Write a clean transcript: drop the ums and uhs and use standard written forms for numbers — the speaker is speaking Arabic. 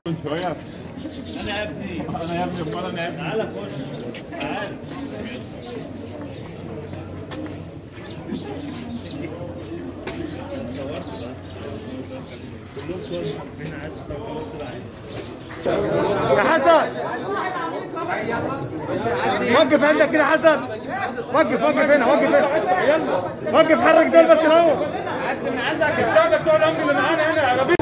شوية. انا يا ابني امال انا يا ابني. تعالى خش تعالى. كلهم صور محفين عايز تصور يا حسن وقف عندك كده حسن. وقف هنا وقف حرك دول بس الاول. السادة بتوع الامن اللي معانا هنا.